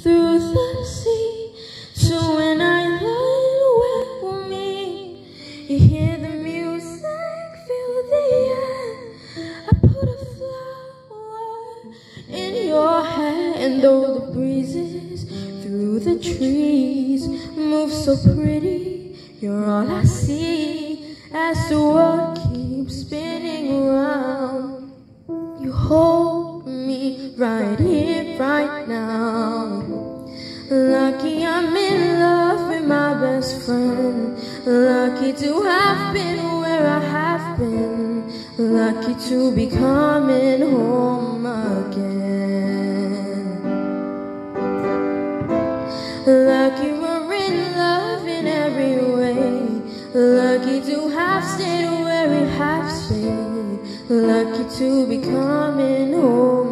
through the sea. So when I lie awake for me, you hear the music, feel the air. I put a flower in your hair, and though the breezes through the trees move so pretty, you're all I see as the world keeps spinning around. You hold me right here, right now. Lucky I'm in love with my best friend. Lucky to have been where I have been. Lucky to be coming home again. Lucky we're in love in every way. Lucky to have stayed where we have stayed. Lucky to be coming home.